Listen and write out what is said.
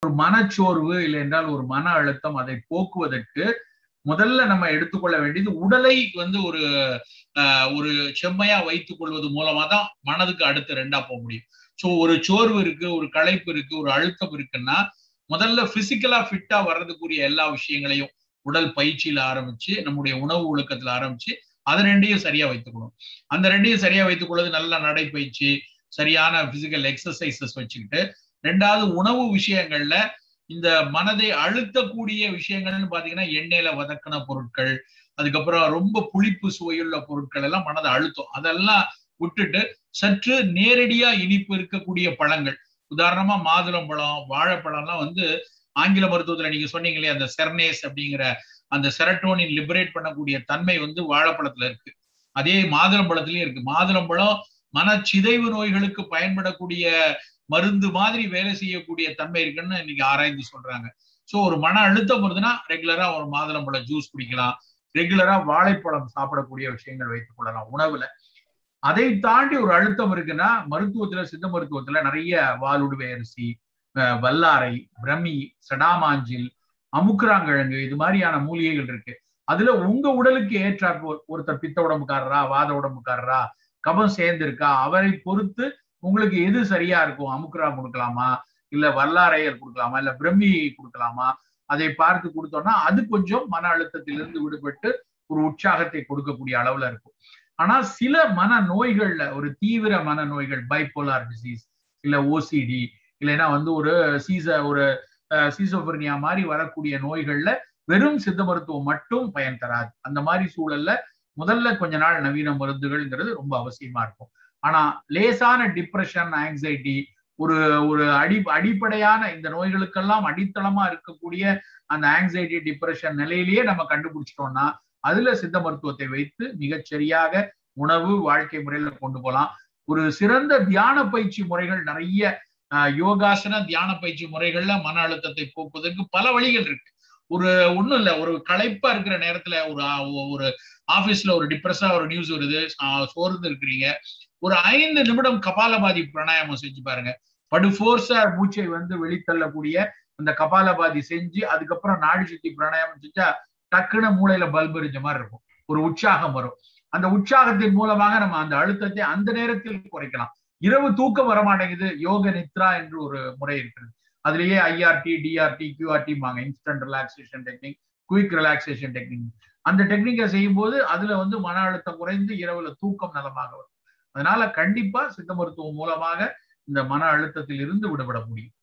மனச்சோர்வு இல்லை என்றால் ஒரு மன அழுத்தம், அதை போக்குவதற்கு முதல்ல நம்ம எடுத்துக்கொள்ள வேண்டியது உடலை வந்து ஒரு செம்மையா வைத்துக் கொள்வது மூலமா தான் மனதுக்கு அடுத்து ரெண்டா போக முடியும். சோ ஒரு சோர்வு இருக்கு, ஒரு களைப்பு இருக்கு, ஒரு அழுத்தம் இருக்குன்னா முதல்ல பிசிக்கலா ஃபிட்டா வர்றதுக்குரிய எல்லா விஷயங்களையும் உடல் பயிற்சியில ஆரம்பிச்சு நம்முடைய உணவு ஒழுக்கத்துல ஆரம்பிச்சு அதை ரெண்டையும் சரியா வைத்துக்கணும். அந்த ரெண்டையும் சரியா வைத்துக் கொள்வது நல்ல நடைப்பயிற்சி, சரியான பிசிக்கல் எக்ஸசைசஸ் வச்சுக்கிட்டு, ரெண்டாவது உணவு விஷயங்கள்ல இந்த மனதை அழுத்தக்கூடிய விஷயங்கள்னு பாத்தீங்கன்னா எண்ணெயில வதக்கின பொருட்கள், அதுக்கப்புறம் ரொம்ப புளிப்பு சுவையுள்ள பொருட்கள் எல்லாம் மனதை அழுத்தம். அதெல்லாம் விட்டுட்டு சற்று நேரடியா இனிப்பு இருக்கக்கூடிய பழங்கள், உதாரணமா மாதுளம்பழம், வாழைப்பழம்லாம் வந்து ஆங்கில மருத்துவத்துல நீங்க சொன்னீங்களே அந்த செர்னேஸ் அப்படிங்கிற அந்த செரட்டோனின் லிபரேட் பண்ணக்கூடிய தன்மை வந்து வாழைப்பழத்துல இருக்கு, அதே மாதுளம்பழத்திலயும் இருக்கு. மாதுளம்பழம் மனச்சிதைவு நோய்களுக்கு பயன்படக்கூடிய மருந்து மாதிரி வேலை செய்யக்கூடிய தன்மை இருக்குன்னு இன்னைக்கு ஆராய்ந்து சொல்றாங்க. சோ ஒரு மன அழுத்தம் வருதுன்னா ரெகுலரா ஒரு மாதுளம்பழம் ஜூஸ் குடிக்கலாம், ரெகுலரா வாழைப்பழம் சாப்பிடக்கூடிய விஷயங்கள் வைத்துக் கொள்ளலாம் உணவுல. அதை தாண்டி ஒரு அழுத்தம் இருக்குன்னா மருத்துவத்துல, சித்த மருத்துவத்துல நிறைய வாலுடுவை அரிசி, வல்லாரை, பிரமி, சடாமாஞ்சில், அமுக்குராங்கிழங்கு, இது மாதிரியான மூலிகைகள் இருக்கு. அதுல உங்க உடலுக்கு ஏற்றாற்போல், ஒருத்தர் பித்த உடம்புக்காரரா, வாத உடம்புக்காரரா, கபம் சேர்ந்து இருக்கா, அவரை பொறுத்து உங்களுக்கு எது சரியா இருக்கும். அமுக்குரா கொடுக்கலாமா, இல்ல வல்லாரையர் கொடுக்கலாமா, இல்ல பிரம்மி கொடுக்கலாமா, அதை பார்த்து கொடுத்தோம்னா அது கொஞ்சம் மன அழுத்தத்திலிருந்து விடுபட்டு ஒரு உற்சாகத்தை கொடுக்கக்கூடிய அளவுல இருக்கும். ஆனா சில மன நோய்கள்ல, ஒரு தீவிர மன நோய்கள், பைபோலார் டிசீஸ், இல்ல ஓசிடி, இல்லைன்னா வந்து ஒரு சீசோபர்னியா மாதிரி வரக்கூடிய நோய்கள்ல வெறும் சித்த மருத்துவம் மட்டும் பயன் தராது. அந்த மாதிரி சூழல்ல முதல்ல கொஞ்ச நாள் நவீன மருந்துகள்ங்கிறது ரொம்ப அவசியமா இருக்கும். ஆனா லேசான டிப்ரெஷன், ஆங்ஸைட்டி, ஒரு ஒரு அடிப்படையான இந்த நோய்களுக்கெல்லாம் அடித்தளமா இருக்கக்கூடிய அந்த ஆங்ஸைட்டி, டிப்ரெஷன் நிலையிலேயே நம்ம கண்டுபிடிச்சிட்டோம்னா அதுல சித்த மருத்துவத்தை வைத்து மிகச்சரியாக உணவு, வாழ்க்கை முறையில கொண்டு போகலாம். ஒரு சிறந்த தியான பயிற்சி முறைகள் நிறைய, யோகாசன தியான பயிற்சி முறைகள்ல மன அழுத்தத்தை போக்குவதற்கு பல வழிகள் இருக்கு. ஒண்ணும் இல்ல, ஒரு களைப்பா இருக்கிற நேரத்துல, ஒரு ஆபீஸ்ல ஒரு டிப்ரெஸா ஒரு நியூஸ் வருது, சோர்ந்து இருக்கிறீங்க, ஒரு 5 நிமிடம் கபாலபாதி பிராணாயாமம் செஞ்சு பாருங்க. படு ஃபோர்ஸா மூச்சை வந்து வெளித்தள்ளக்கூடிய அந்த கபாலபாதி செஞ்சு அதுக்கப்புறம் நாடி சுத்தி பிராணாயாமம் செஞ்சா டக்குன்னு மூளையில பல்பு எரிஞ்ச மாதிரி இருக்கும், ஒரு உற்சாகம் வரும். அந்த உற்சாகத்தின் மூலமாக நம்ம அந்த அழுத்தத்தை அந்த நேரத்தில் குறைக்கலாம். இரவு தூக்கம் வரமாட்டேங்குது, யோக நித்ரா என்று ஒரு முறை இருக்கிறது. அதுலயே IRT, DRT, QRT, instant relaxation technique, quick relaxation technique. அந்த டெக்னிக்கை செய்யும் போது அதுல வந்து மன அழுத்தம் குறைந்து இரவுல தூக்கம் நலமாக வரும். அதனால கண்டிப்பா சித்த மருத்துவம் மூலமாக இந்த மன அழுத்தத்தில் இருந்து விடுபட முடியும்.